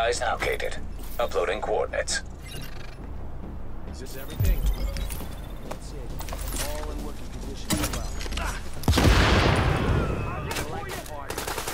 device located. Uploading coordinates. Is this everything? That's it. All in working condition as well. I like the part.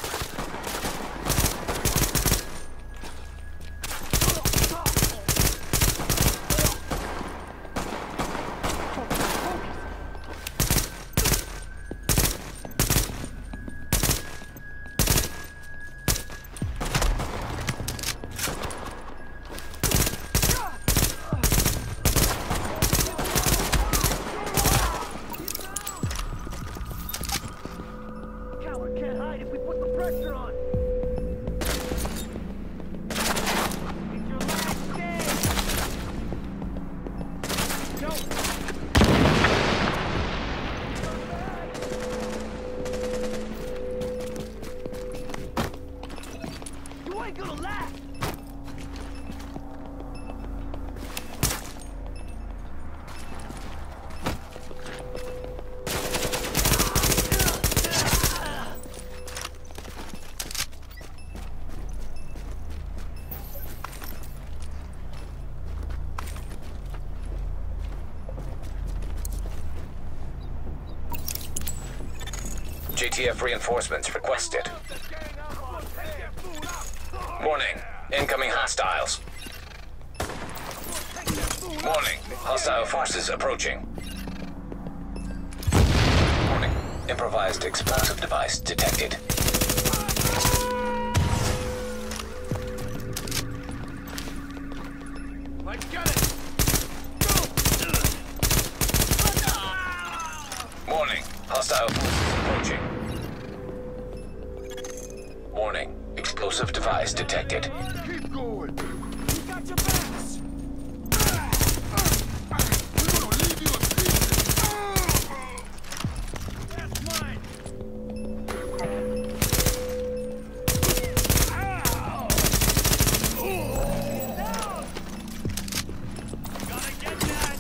JTF reinforcements requested. Warning, incoming hostiles. Warning, hostile forces approaching. Warning, improvised explosive device detected. Let's get it! Warning, hostile forces approaching. Warning, explosive device detected. Keep going! We got your backs! We're gonna leave you in pieces! That's mine! Ow! Down! Gotta get that!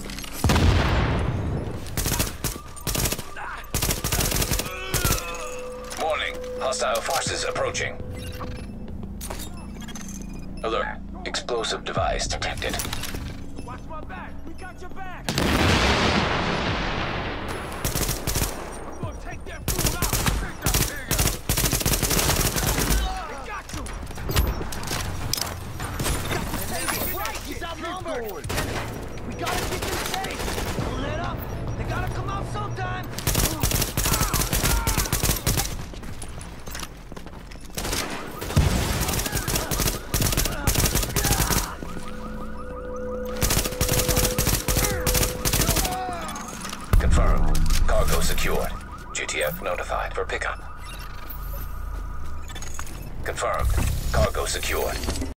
Warning, hostile forces approaching. Alert, explosive device detected. Watch my back! We got your back! We're gonna take that fool out! Take that pig out! We got you! Right, he's outnumbered! We gotta keep him safe! Don't let up! They gotta come out sometime! Confirmed. Cargo secured. JTF notified for pickup. Confirmed. Cargo secured.